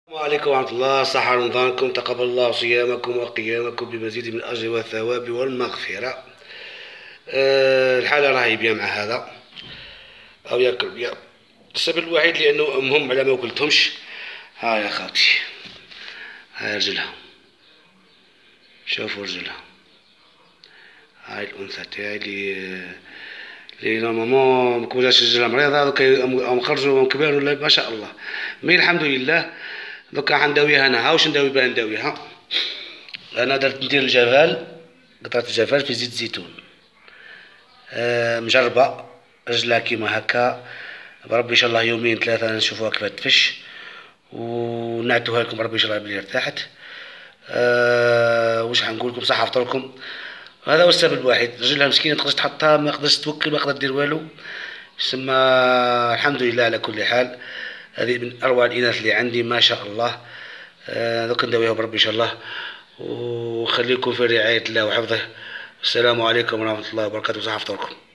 السلام عليكم ورحمة الله. صحة رمضانكم، تقبل الله صيامكم وقيامكم بمزيد من الأجر والثواب والمغفرة. الحالة راهي بيا مع هذا أو ياكل بيا. السبب الوحيد لأنه مهم على ما وكلتهمش. ها يا خالتي، هاي رجلها، شوفوا رجلها. هاي الأنثى تاعي اللي نورمالمون مكوناش رجلها مريضة، دوكا مخرجوا كبار ولا ما شاء الله. مي الحمد لله. دوكا حنداويها أنا. ها واش نداوي بها؟ نداويها أنا درت ندير الجفال، قطعة الجفال في زيت زيتون. مجربة رجلها كيما هكا، بربي إن شاء الله يومين ثلاثة نشوفوها كيف تفش ونعتوها لكم بربي إن شاء الله بلي ارتاحت. واش حنقول لكم؟ صحة فطوركم. هذا هو السبب الوحيد. رجلها مسكينة متقدرش تحطها، ما تقدرش توكل، ما تقدر دير والو. ثم الحمد لله على كل حال. هذه من أروع الإناث اللي عندي ما شاء الله. دوك نداويها بربي إن شاء الله، وخليكم في رعاية الله وحفظه. السلام عليكم ورحمة الله وبركاته. صحة فطوركم.